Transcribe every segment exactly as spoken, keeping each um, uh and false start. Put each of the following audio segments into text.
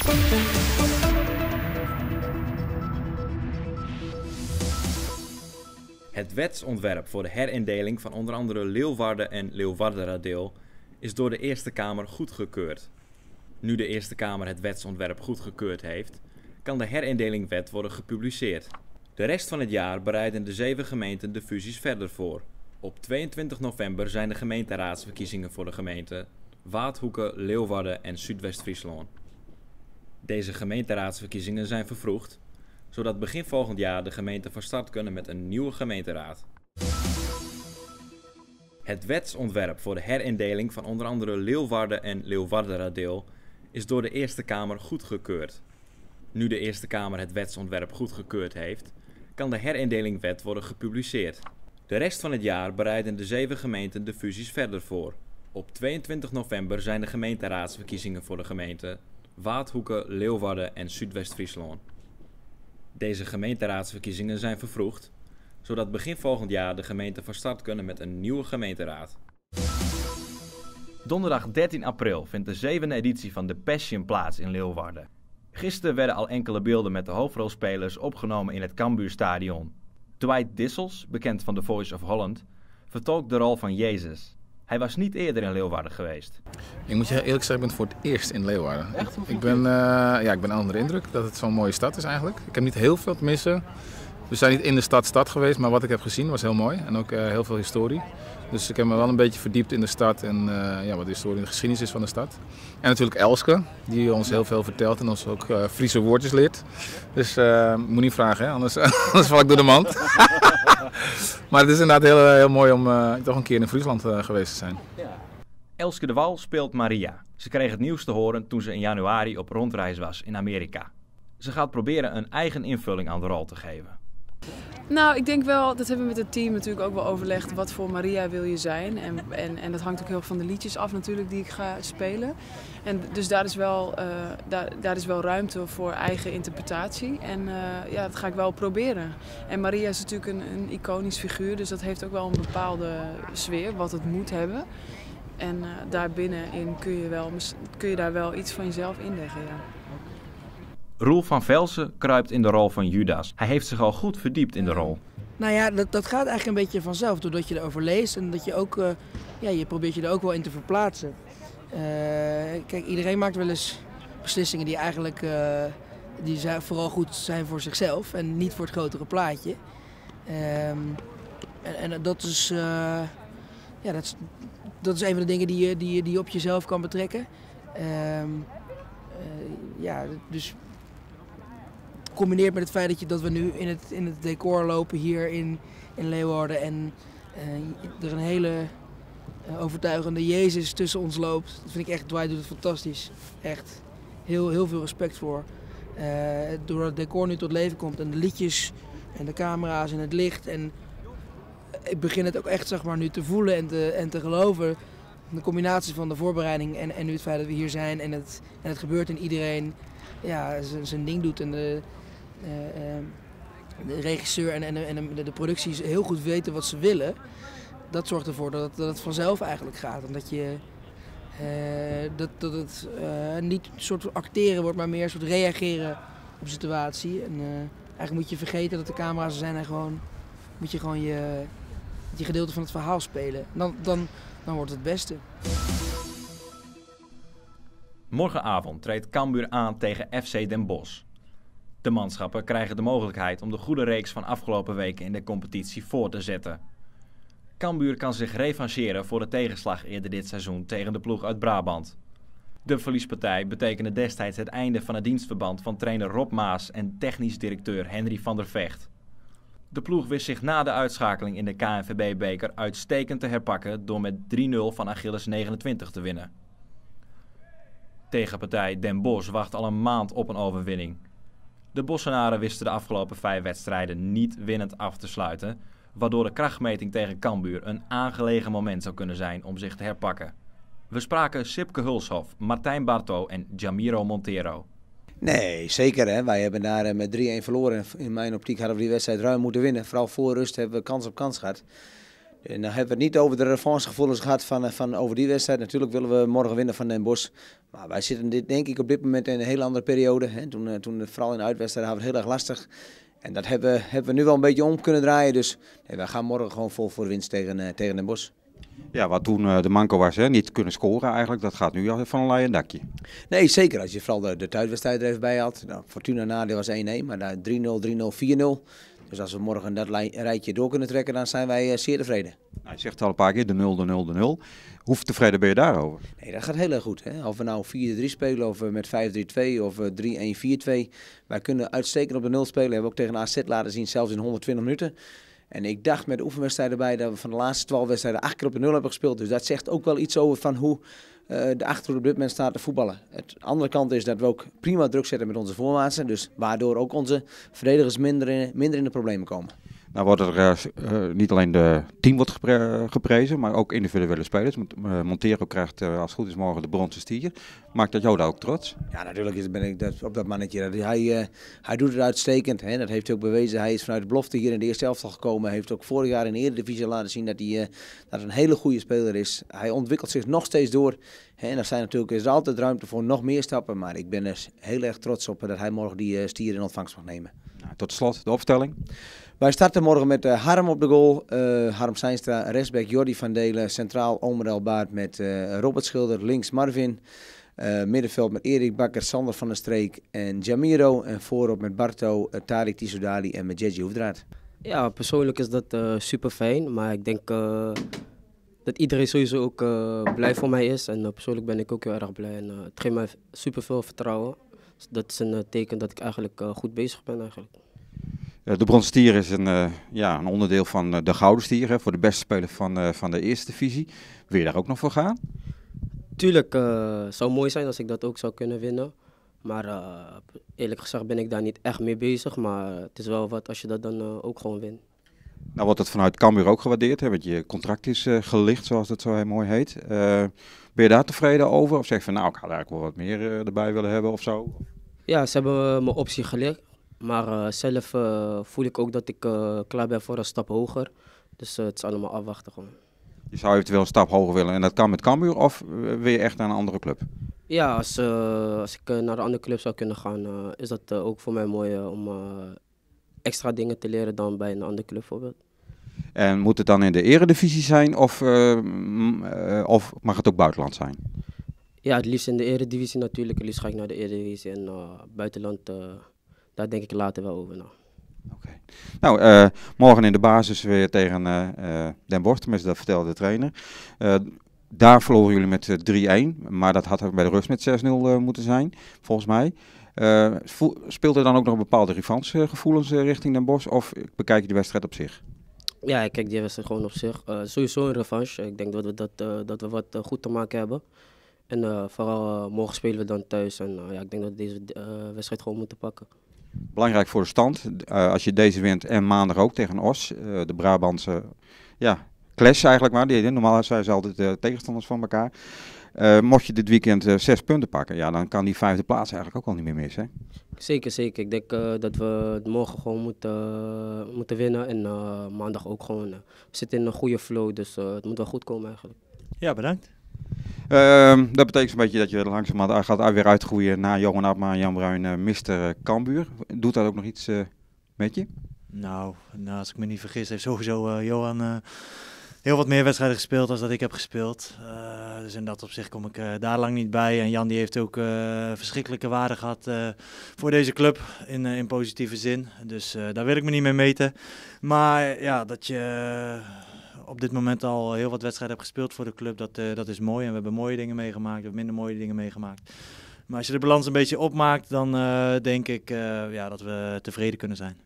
Het wetsontwerp voor de herindeling van onder andere Leeuwarden en Leeuwarderadeel is door de Eerste Kamer goedgekeurd. Nu de Eerste Kamer het wetsontwerp goedgekeurd heeft, kan de herindelingwet worden gepubliceerd. De rest van het jaar bereiden de zeven gemeenten de fusies verder voor. Op tweeëntwintig november zijn de gemeenteraadsverkiezingen voor de gemeenten Waadhoeken, Leeuwarden en Zuidwest-Friesland. Deze gemeenteraadsverkiezingen zijn vervroegd, zodat begin volgend jaar de gemeenten van start kunnen met een nieuwe gemeenteraad. Het wetsontwerp voor de herindeling van onder andere Leeuwarden en Leeuwarderadeel is door de Eerste Kamer goedgekeurd. Nu de Eerste Kamer het wetsontwerp goedgekeurd heeft, kan de herindelingwet worden gepubliceerd. De rest van het jaar bereiden de zeven gemeenten de fusies verder voor. Op tweeëntwintig november zijn de gemeenteraadsverkiezingen voor de gemeenten Waadhoeken, Leeuwarden en Zuidwest-Friesland. Deze gemeenteraadsverkiezingen zijn vervroegd, zodat begin volgend jaar de gemeenten van start kunnen met een nieuwe gemeenteraad. Donderdag dertien april vindt de zevende editie van The Passion plaats in Leeuwarden. Gisteren werden al enkele beelden met de hoofdrolspelers opgenomen in het Cambuurstadion. Dwight Dissels, bekend van The Voice of Holland, vertolkt de rol van Jezus. Hij was niet eerder in Leeuwarden geweest. Ik moet je heel eerlijk zeggen, ik ben voor het eerst in Leeuwarden. Echt? Ik ben, uh, ja, ik ben onder de indruk dat het zo'n mooie stad is eigenlijk. Ik heb niet heel veel te missen. We zijn niet in de stad stad geweest, maar wat ik heb gezien was heel mooi. En ook uh, heel veel historie. Dus ik heb me wel een beetje verdiept in de stad en uh, ja, wat de historie en de geschiedenis is van de stad. En natuurlijk Elske, die ons heel veel vertelt en ons ook uh, Friese woordjes leert. Dus uh, moet niet vragen, hè? Anders, anders val ik door de mand. Maar het is inderdaad heel, heel mooi om uh, toch een keer in Friesland uh, geweest te zijn. Ja. Elske de Wal speelt Maria. Ze kreeg het nieuws te horen toen ze in januari op rondreis was in Amerika. Ze gaat proberen een eigen invulling aan de rol te geven. Nou, ik denk wel, dat hebben we met het team natuurlijk ook wel overlegd. Wat voor Maria wil je zijn? En, en, en dat hangt ook heel erg van de liedjes af natuurlijk die ik ga spelen. En dus daar is wel, uh, daar, daar is wel ruimte voor eigen interpretatie. En uh, ja, dat ga ik wel proberen. En Maria is natuurlijk een, een iconisch figuur, dus dat heeft ook wel een bepaalde sfeer, wat het moet hebben. En uh, daarbinnenin kun je, wel, kun je daar wel iets van jezelf inleggen, ja. Roel van Velsen kruipt in de rol van Judas. Hij heeft zich al goed verdiept in de rol. Nou ja, dat, dat gaat eigenlijk een beetje vanzelf, doordat je erover leest en dat je ook, uh, ja, je probeert je er ook wel in te verplaatsen. Uh, kijk, iedereen maakt wel eens beslissingen die eigenlijk uh, die zijn vooral goed zijn voor zichzelf en niet voor het grotere plaatje. Um, en, en dat is, uh, ja, dat is, dat is een van de dingen die je, die je, die je op jezelf kan betrekken. Um, uh, ja, dus gecombineerd met het feit dat, je, dat we nu in het, in het decor lopen hier in, in Leeuwarden en uh, er een hele uh, overtuigende Jezus tussen ons loopt. Dat vind ik echt, Dwight doet het fantastisch. Echt heel, heel veel respect voor. Uh, doordat het decor nu tot leven komt en de liedjes en de camera's en het licht. En ik begin het ook echt, zeg maar, nu te voelen en te, en te geloven. De combinatie van de voorbereiding en, en nu het feit dat we hier zijn en het, en het gebeurt en iedereen ja, zijn ding doet en de, uh, uh, de regisseur en, en, de, en de, de producties heel goed weten wat ze willen. Dat zorgt ervoor dat het, dat het vanzelf eigenlijk gaat. En dat, je, uh, dat, dat het uh, niet een soort acteren wordt, maar meer een soort reageren op de situatie. En, uh, eigenlijk moet je vergeten dat de camera's er zijn en gewoon moet je gewoon je, je gedeelte van het verhaal spelen. Dan, dan, dan wordt het het beste. Morgenavond treedt Cambuur aan tegen F C Den Bosch. De manschappen krijgen de mogelijkheid om de goede reeks van afgelopen weken in de competitie voor te zetten. Cambuur kan zich revancheren voor de tegenslag eerder dit seizoen tegen de ploeg uit Brabant. De verliespartij betekende destijds het einde van het dienstverband van trainer Rob Maas en technisch directeur Henry van der Vecht. De ploeg wist zich na de uitschakeling in de K N V B-beker uitstekend te herpakken door met drie nul van Achilles negenentwintig te winnen. Tegenpartij Den Bosch wacht al een maand op een overwinning. De Bossenaren wisten de afgelopen vijf wedstrijden niet winnend af te sluiten, waardoor de krachtmeting tegen Cambuur een aangelegen moment zou kunnen zijn om zich te herpakken. We spraken Sipke Hulshof, Martijn Barto en Jamiro Montero. Nee, zeker hè. Wij hebben daar met drie een verloren. In mijn optiek hadden we die wedstrijd ruim moeten winnen. Vooral voor rust hebben we kans op kans gehad. En dan hebben we het niet over de revanchegevoelens gehad van, van over die wedstrijd. Natuurlijk willen we morgen winnen van Den Bosch. Maar wij zitten dit, denk ik op dit moment in een hele andere periode. Hè. Toen, toen, vooral in de uitwedstrijden hadden we het heel erg lastig. En dat hebben we, hebben we nu wel een beetje om kunnen draaien. Dus nee, wij gaan morgen gewoon vol voor de winst tegen, uh, tegen Den Bosch. Ja, wat toen uh, de manco was, hè? Niet kunnen scoren eigenlijk, dat gaat nu al van een laaien dakje. Nee, zeker. Als je vooral de, de thuiswedstrijd er even bij had. Nou, Fortuna nadeel was één-één, maar daar drie nul, drie nul, vier nul. Dus als we morgen dat rijtje door kunnen trekken, dan zijn wij uh, zeer tevreden. Nou, je zegt al een paar keer, de nul, de nul, de nul. Hoe tevreden ben je daarover? Nee, dat gaat heel erg goed. Hè? Of we nou vier drie spelen, of we met vijf drie twee, of drie een vier twee. Wij kunnen uitstekend op de nul spelen. Hebben we ook tegen A Z laten zien, zelfs in honderdtwintig minuten. En ik dacht met de oefenwedstrijden bij dat we van de laatste twaalf wedstrijden acht keer op de nul hebben gespeeld. Dus dat zegt ook wel iets over van hoe uh, de Achterhoede op dit moment staat te voetballen. Het andere kant is dat we ook prima druk zetten met onze voorwaartsen. Dus waardoor ook onze verdedigers minder in, minder in de problemen komen. Nou wordt er uh, uh, niet alleen de team wordt gepre geprezen, maar ook individuele spelers. Uh, Montero krijgt uh, als het goed is morgen de bronzen stier. Maakt dat jou daar ook trots? Ja, natuurlijk is, ben ik dat, op dat mannetje. Hij, uh, hij doet het uitstekend. Hè? Dat heeft hij ook bewezen. Hij is vanuit de belofte hier in de eerste elftal gekomen. Hij heeft ook vorig jaar in de Eredivisie laten zien dat hij uh, dat een hele goede speler is. Hij ontwikkelt zich nog steeds door. Hè? En er zijn natuurlijk, is er altijd ruimte voor nog meer stappen. Maar ik ben er heel erg trots op dat hij morgen die uh, stier in ontvangst mag nemen. Nou, tot slot de opstelling. Wij starten morgen met uh, Harm op de goal, uh, Harm Seinstra, rechtsback Jordi van Delen, centraal Omer Baart met uh, Robert Schilder, links Marvin, uh, middenveld met Erik Bakker, Sander van der Streek en Jamiro en voorop met Barto, uh, Tariq Tissoudali en met Jerzy Hoefdraad. Ja, persoonlijk is dat uh, super fijn, maar ik denk uh, dat iedereen sowieso ook uh, blij voor mij is en uh, persoonlijk ben ik ook heel erg blij en uh, het geeft mij super veel vertrouwen. Dus dat is een uh, teken dat ik eigenlijk uh, goed bezig ben eigenlijk. De bronzen stier is een, uh, ja, een onderdeel van uh, de gouden stier, hè, voor de beste speler van, uh, van de eerste divisie. Wil je daar ook nog voor gaan? Tuurlijk, het uh, zou mooi zijn als ik dat ook zou kunnen winnen. Maar uh, eerlijk gezegd ben ik daar niet echt mee bezig. Maar het is wel wat als je dat dan uh, ook gewoon wint. Nou wordt het vanuit Cambuur ook gewaardeerd, hè, want je contract is uh, gelicht, zoals dat zo heel mooi heet. Uh, ben je daar tevreden over? Of zeg je van nou, ik had eigenlijk wel wat meer uh, erbij willen hebben of zo? Ja, ze hebben uh, mijn optie gelicht. Maar uh, zelf uh, voel ik ook dat ik uh, klaar ben voor een stap hoger. Dus uh, het is allemaal afwachten gewoon. Je zou eventueel een stap hoger willen en dat kan met Cambuur of uh, wil je echt naar een andere club? Ja, als, uh, als ik uh, naar een andere club zou kunnen gaan, uh, is dat uh, ook voor mij mooi uh, om uh, extra dingen te leren dan bij een andere club bijvoorbeeld. En moet het dan in de eredivisie zijn of, uh, uh, of mag het ook buitenland zijn? Ja, het liefst in de eredivisie natuurlijk. Het liefst ga ik naar de eredivisie en uh, buitenland, uh, daar denk ik later wel over na. Oké. Nou, uh, morgen in de basis weer tegen uh, uh, Den Bosch, tenminste dat vertelde de trainer. Uh, daar verloren jullie met uh, drie-een, maar dat had bij de rust met zes nul uh, moeten zijn, volgens mij. Uh, speelt er dan ook nog bepaalde revanchegevoelens uh, richting Den Bosch of bekijk je de wedstrijd op zich? Ja, ik kijk die wedstrijd gewoon op zich. Uh, sowieso een revanche. Ik denk dat we, dat, uh, dat we wat uh, goed te maken hebben. En uh, vooral uh, morgen spelen we dan thuis. En uh, ja, ik denk dat we deze uh, wedstrijd gewoon moeten pakken. Belangrijk voor de stand, uh, als je deze wint en maandag ook tegen Os, uh, de Brabantse ja, clash eigenlijk maar. Die, normaal zijn ze altijd uh, tegenstanders van elkaar. Uh, mocht je dit weekend uh, zes punten pakken, ja, dan kan die vijfde plaats eigenlijk ook al niet meer missen. Hè? Zeker, zeker. Ik denk uh, dat we morgen gewoon moeten, uh, moeten winnen en uh, maandag ook gewoon. Uh, we zitten in een goede flow, dus uh, het moet wel goed komen eigenlijk. Ja, bedankt. Uh, dat betekent een beetje dat je langzaam gaat weer uitgroeien na Johan Abma en Jan Bruin, uh, mister Cambuur. Doet dat ook nog iets uh, met je? Nou, nou, als ik me niet vergis, heeft sowieso uh, Johan uh, heel wat meer wedstrijden gespeeld dan dat ik heb gespeeld. Uh, dus in dat opzicht kom ik uh, daar lang niet bij. En Jan die heeft ook uh, verschrikkelijke waarde gehad uh, voor deze club in, uh, in positieve zin. Dus uh, daar wil ik me niet mee meten. Maar ja, dat je Uh, op dit moment al heel wat wedstrijden heb gespeeld voor de club, dat, uh, dat is mooi. En we hebben mooie dingen meegemaakt, we hebben minder mooie dingen meegemaakt. Maar als je de balans een beetje opmaakt, dan uh, denk ik uh, ja, dat we tevreden kunnen zijn.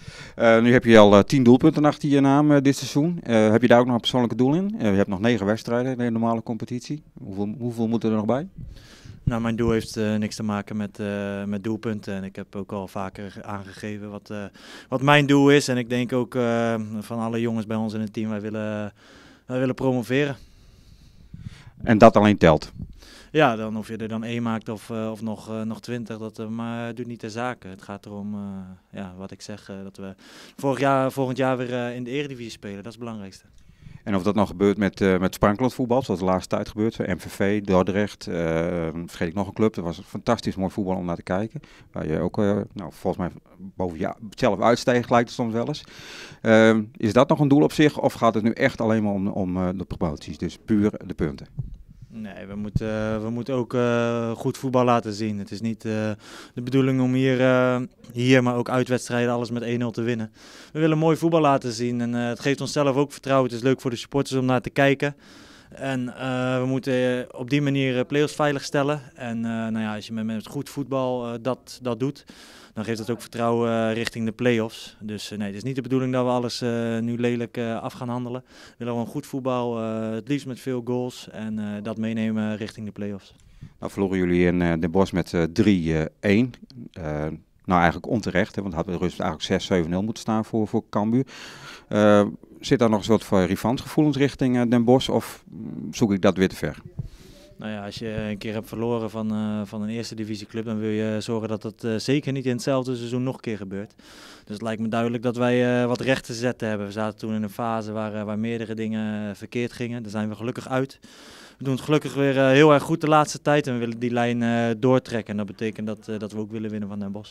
Uh, nu heb je al uh, tien doelpunten achter je naam uh, dit seizoen. Uh, heb je daar ook nog een persoonlijke doel in? Uh, je hebt nog negen wedstrijden in de normale competitie. Hoeveel, hoeveel moeten er nog bij? Nou, mijn doel heeft uh, niks te maken met, uh, met doelpunten. En ik heb ook al vaker aangegeven wat, uh, wat mijn doel is. En ik denk ook uh, van alle jongens bij ons in het team, wij willen, wij willen promoveren. En dat alleen telt? Ja, dan of je er dan één maakt of, uh, of nog, uh, nog twintig, dat uh, maar doet niet ter zake. Het gaat erom, uh, ja, wat ik zeg, uh, dat we vorig jaar, volgend jaar weer uh, in de Eredivisie spelen. Dat is het belangrijkste. En of dat nog gebeurt met, uh, met sprankelend voetbal, zoals de laatste tijd gebeurt. M V V, Dordrecht, uh, vergeet ik nog een club. Dat was fantastisch mooi voetbal om naar te kijken. Waar je ook, uh, nou, volgens mij boven ja, zelf uitstijgen lijkt het soms wel eens. Uh, is dat nog een doel op zich of gaat het nu echt alleen maar om, om uh, de promoties? Dus puur de punten? Nee, we moeten, uh, we moeten ook uh, goed voetbal laten zien. Het is niet uh, de bedoeling om hier, uh, hier, maar ook uitwedstrijden alles met één nul te winnen. We willen mooi voetbal laten zien en uh, het geeft ons zelf ook vertrouwen. Het is leuk voor de supporters om naar te kijken. En uh, we moeten uh, op die manier uh, play-offs veilig stellen. En uh, nou ja, als je met, met goed voetbal uh, dat, dat doet, dan geeft het ook vertrouwen uh, richting de play-offs. Dus uh, nee, het is niet de bedoeling dat we alles uh, nu lelijk uh, af gaan handelen. We willen gewoon goed voetbal, uh, het liefst met veel goals en uh, dat meenemen richting de play-offs. Nou verloren jullie in uh, Den Bosch met uh, drie een. Uh, nou eigenlijk onterecht, hè, want het had de rust eigenlijk zes zeven nul moeten staan voor, voor Cambuur. Uh, zit daar nog een soort van revanchegevoelens richting uh, Den Bosch of zoek ik dat weer te ver? Nou ja, als je een keer hebt verloren van, uh, van een eerste divisieclub, dan wil je zorgen dat dat uh, zeker niet in hetzelfde seizoen nog een keer gebeurt. Dus het lijkt me duidelijk dat wij uh, wat recht te zetten hebben. We zaten toen in een fase waar, uh, waar meerdere dingen uh, verkeerd gingen. Daar zijn we gelukkig uit. We doen het gelukkig weer uh, heel erg goed de laatste tijd en we willen die lijn uh, doortrekken. En dat betekent dat, uh, dat we ook willen winnen van Den Bosch.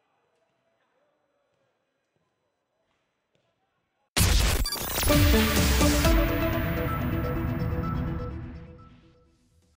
Thank you.